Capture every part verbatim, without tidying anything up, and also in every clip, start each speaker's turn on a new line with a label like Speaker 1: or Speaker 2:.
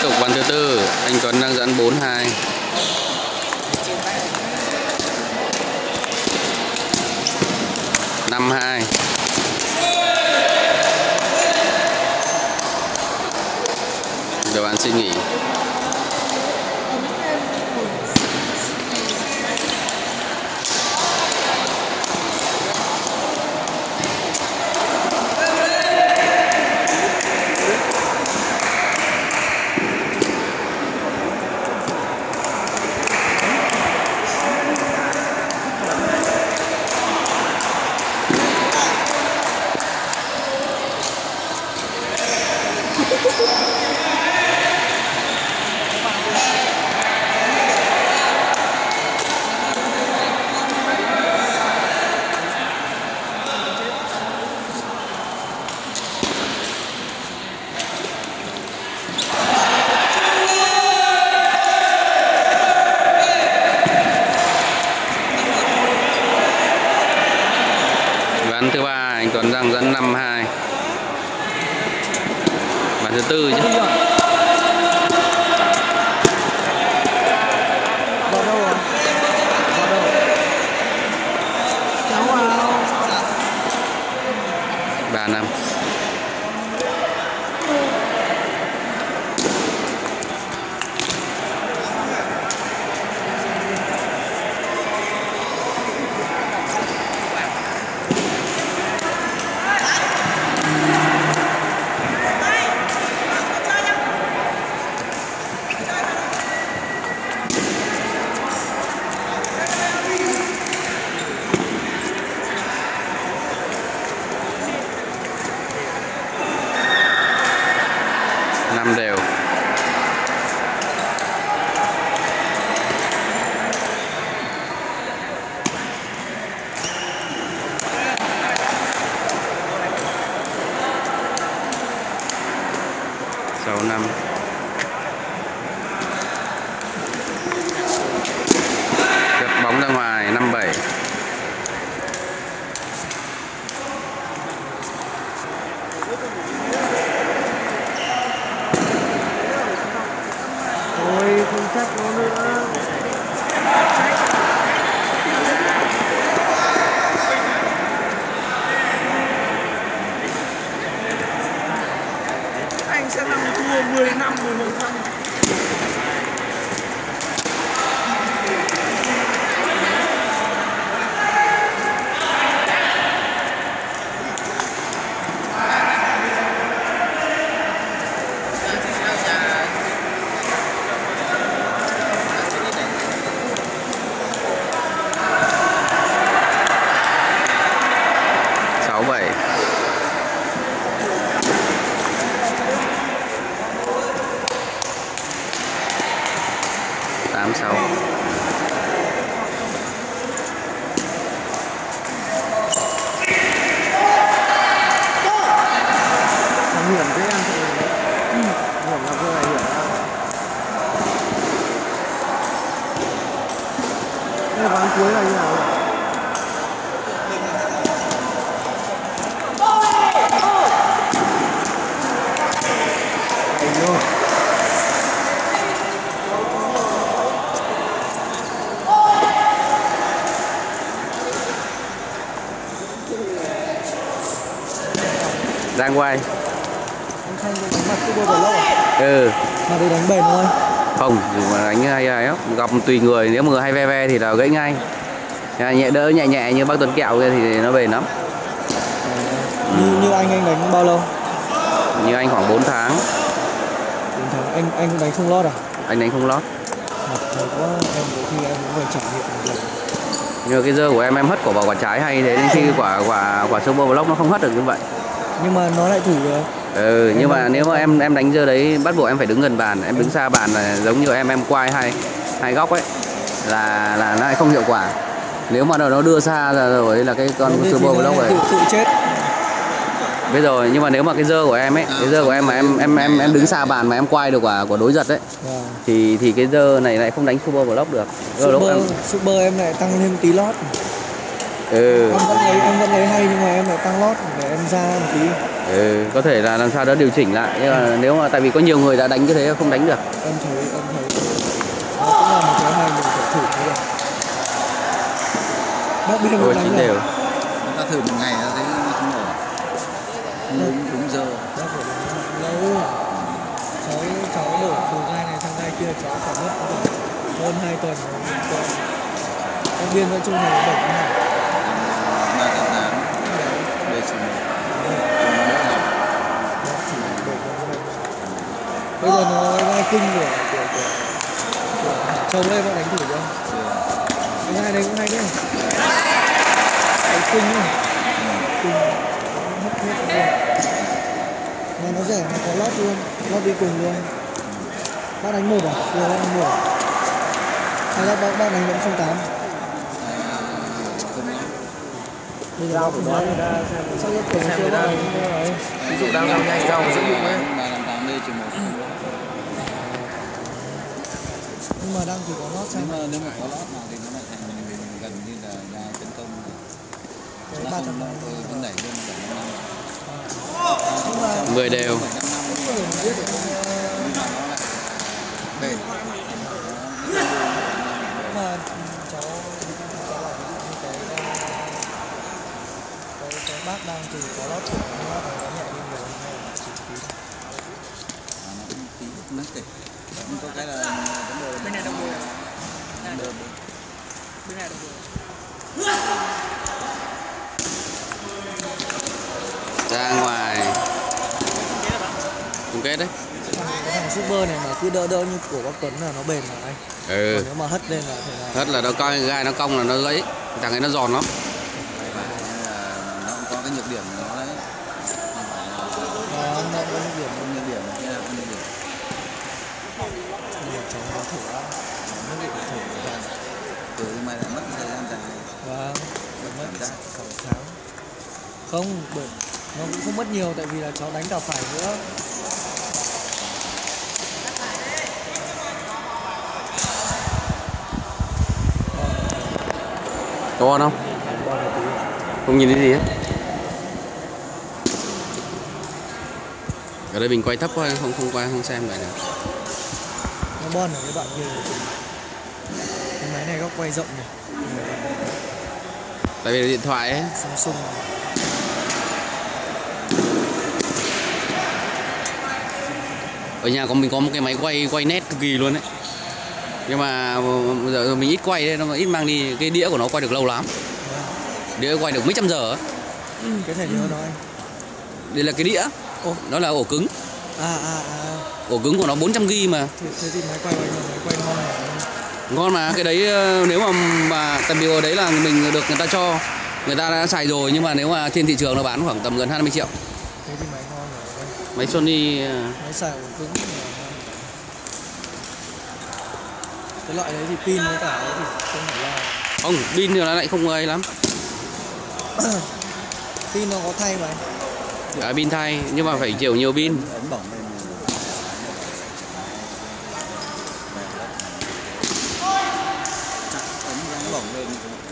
Speaker 1: tục ván thứ tư, anh Tuấn đang dẫn bốn hai. năm hai. Giờ bạn xin nghỉ. Ván thứ ba anh Tuấn đang dẫn năm hai. Ván thứ tư chứ. ba năm. Năm đều. Sáu năm. Gập bóng ra ngoài. Năm bảy.
Speaker 2: Không chắc nó nữa. Anh sẽ làm thua mười năm, mười một năm.
Speaker 1: Sáu bảy. Tám sáu.
Speaker 2: Hiểm thế em thì hiểm là vừa là hiểm. Đây ván cuối là như nào?
Speaker 1: Đang quay.
Speaker 2: Anh Thanh đánh mặt cứ bơ lâu à?
Speaker 1: Ừ.
Speaker 2: Mà đi đánh bền thôi.
Speaker 1: Không, mà đánh hay hay lắm. Gặp tùy người, nếu mà hay ve ve thì là gãy ngay. Nhẹ đỡ nhẹ nhẹ như bác Tuấn Kẹo kia thì nó bền lắm.
Speaker 2: Ừ. Như, như anh anh đánh bao lâu?
Speaker 1: Như anh khoảng bốn tháng.
Speaker 2: bốn tháng. Anh anh đánh không lót à?
Speaker 1: Anh đánh không lót.
Speaker 2: Thật quá, em có khi em cũng phải trải nghiệm một lần.
Speaker 1: Nhưng mà cái dơ của em em hất quả vào quả trái hay thế, đến khi quả quả quả super block nó không hất được như vậy.
Speaker 2: Nhưng mà nó lại thủ được.
Speaker 1: Ừ, nhưng mà nếu mà em em đánh dơ đấy bắt buộc em phải đứng gần bàn, em đứng xa bàn là giống như em em quay hai hai góc ấy là là nó lại không hiệu quả. Nếu mà nó đưa xa ra rồi là cái con super block rồi.
Speaker 2: Tự, tự chết.
Speaker 1: Biết rồi, nhưng mà nếu mà cái dơ của em ấy, cái dơ của em mà em em em em đứng xa bàn mà em quay được quả của đối giật ấy,
Speaker 2: yeah.
Speaker 1: thì thì cái dơ này lại không đánh super block được.
Speaker 2: Super,
Speaker 1: em...
Speaker 2: super em lại tăng thêm tí lót.
Speaker 1: Ừ.
Speaker 2: Em vẫn lấy em vẫn lấy hay nhưng mà em lại tăng lót để em ra một tí.
Speaker 1: Ừ, có thể là làm sao đó điều chỉnh lại, nhưng mà nếu mà tại vì có nhiều người đã đánh như thế không đánh được.
Speaker 2: Em thấy em thấy nó cũng là một cái hay mình phải thử thôi. Bác biết
Speaker 1: Ôi
Speaker 2: đánh
Speaker 1: chín
Speaker 2: rồi.
Speaker 1: đều.
Speaker 3: Ta thử một ngày ta thấy không ổn. Đúng đúng giờ.
Speaker 2: Bác phải đánh lâu. Cháu cháu đổ từ gai này sang gai kia cháu phải mất hơn hai tuần rồi. Các viên vẫn trung thành bảy ngày.
Speaker 3: ba tháng tám. Đây chỉ một.
Speaker 2: Bây giờ nó gai kinh của của của, của chồng đây, bác đánh thử chưa? Cái gai này cũng hay đấy. Cái kinh ấy. Kinh hấp hết luôn. Mà nó rẻ, nó có lót luôn, lót đi cùng luôn. Bác đánh một à? Bây giờ bác đánh một à? Hay là bác, bác đánh vẫn không tám? Bây giờ bác cũng nói người ta xem sao rất thường xuyên bác đánh rồi.
Speaker 3: Ví dụ đang giao nhanh giao sử dụng ấy. ba tháng tám đây chỉ một.
Speaker 2: Nhưng mà đang chỉ có lót sang.
Speaker 3: Nếu mà nếu mà có lót nào thì nó lại thành gần như là ra tấn công.
Speaker 2: Cái ba trăm năm mươi.
Speaker 3: Vẫn đẩy lên bảy năm năm.
Speaker 2: Nhưng mà
Speaker 1: mười đều.
Speaker 3: Đây.
Speaker 2: Mà cháu cháu bảo ví dụ như cái cái cái bác đang từ có lót thử nhưng mà nó nhẹ đi nhiều hay là chỉ tí thôi.
Speaker 3: À, nó cũng tí nó kể. Nhưng có cái là vấn đề
Speaker 4: Bên này đồng hồ.
Speaker 3: vấn đề
Speaker 4: Bên này đồng hồ.
Speaker 1: Ra ngoài. Chung kết đấy.
Speaker 2: Cái thằng super này mà cứ đỡ đỡ như của bác Tuấn là nó bền mà anh.
Speaker 1: Ừ.
Speaker 2: Còn nếu mà hất lên là phải là
Speaker 1: Hết là nó coi gai nó cong là nó gãy. Thằng ấy nó giòn lắm.
Speaker 3: nó cũng có cái nhược điểm của nó đấy.
Speaker 2: nó nó có những điểm
Speaker 3: Không nhược điểm, cái nào không nhược điểm.
Speaker 2: nhưng mà cháu có thử á, nó bị thử và
Speaker 3: Từ mà lại mất thời gian dài.
Speaker 2: và mất cả tháng. Không, bởi nó cũng không mất nhiều tại vì là cháu đánh cả phải nữa.
Speaker 1: Có on không? Không nhìn thấy gì hết. Ở đây mình quay thấp quá, không không quay không xem vậy được.
Speaker 2: Nó bon ở cái đoạn kia. Cái máy này góc quay rộng này.
Speaker 1: Tại vì là điện thoại ấy.
Speaker 2: Samsung.
Speaker 1: Ở nhà của mình có một cái máy quay quay nét cực kỳ luôn đấy. Nhưng mà bây giờ mình ít quay đấy, nó ít mang đi, cái đĩa của nó quay được lâu lắm. Đĩa quay được mấy trăm giờ ấy.
Speaker 2: Cái thẻ nhớ nó anh.
Speaker 1: Đây là cái đĩa.
Speaker 2: Ô.
Speaker 1: Nó là ổ cứng.
Speaker 2: À à à.
Speaker 1: Ổ cứng của nó bốn trăm gi ga bai mà.
Speaker 2: Thế, thế thì máy quay máy quay ngon này.
Speaker 1: Ngon mà, cái đấy nếu mà mà tại vì ở đấy là mình được người ta cho, người ta đã xài rồi, nhưng mà nếu mà trên thị trường nó bán khoảng tầm gần hai mươi triệu.
Speaker 2: Thế thì máy ngon rồi.
Speaker 1: Máy Sony.
Speaker 2: Máy xài ổ cứng. Cái loại đấy thì pin với cả đấy thì không phải là.
Speaker 1: Không, pin thì nó lại không ấy lắm.
Speaker 2: Pin nó có thay mà.
Speaker 1: À, pin thay, nhưng mà phải kiểu nhiều pin.
Speaker 3: Ấn bỏng lên. Ấn gắn bỏng lên.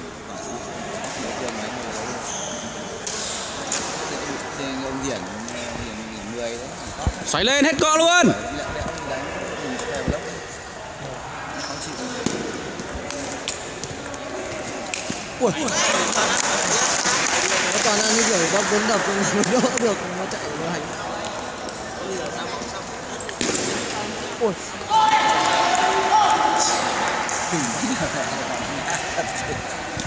Speaker 3: Ông Điển Điển mười đấy.
Speaker 1: Xoáy lên hết cọ luôn.
Speaker 2: Ui. Nó toàn là như kiểu bác Tuấn đập nó đỡ được, nó chạy nó hành. Ui.
Speaker 3: Kinh thật.